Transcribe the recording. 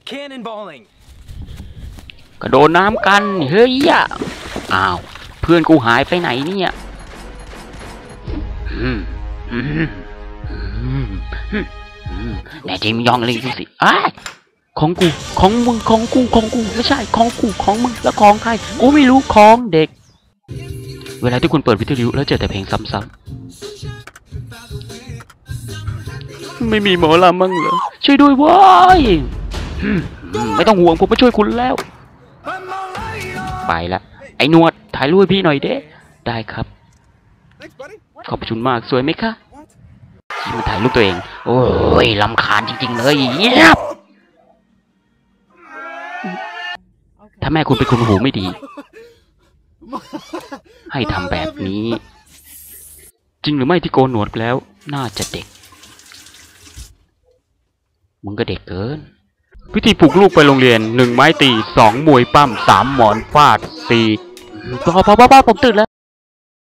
Cannonballing กระโดดน้ำกันเฮ้ยอ้าวเพื่อนกูหายไปไหนเนี่ยแน่จริงยองเลยดูสิของกูของมึงของกูของกูไม่ใช่ของกูของมึงแล้วของใครกูไม่รู้ของเด็กเวลาที่คุณเปิดวิทยุแล้วเจอแต่เพลงซ้ำๆไม่มีหมอลำมั่งเหรอช่วยด้วยว้ายไม่ต้องห่วงผมมาช่วยคุณแล้วไปละไอ้หนวดถ่ายรูปให้พี่หน่อยเด้ได้ครับขอบคุณมากสวยไหมคะมาถ่ายรูปตัวเองโอ้ยรำคาญจริงๆเลยเงียบถ้าแม่คุณเป็นคนหูไม่ดีให้ทำแบบนี้จริงหรือไม่ที่โกนหนวดแล้วน่าจะเด็กมึงก็เด็กเกินวิธีปลุกลูกไปโรงเรียน1 ไม้ตี2 มวยปั้ม3 หมอนฟาด4พอผมตื่นแล้ว